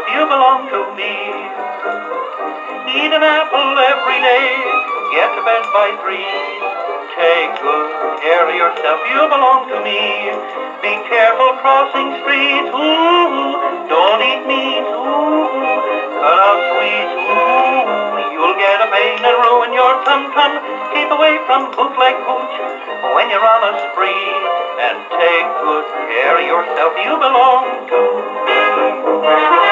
you belong to me. Eat an apple every day, get to bed by 3. Take good care of yourself, you belong to me. Be careful crossing streets, ooh, don't eat meat, ooh, cut out sweets, ooh, you'll get a pain and ruin your tum-tum. Keep away from bootleg hooch when you're on a spree, and take good care of yourself, you belong to me.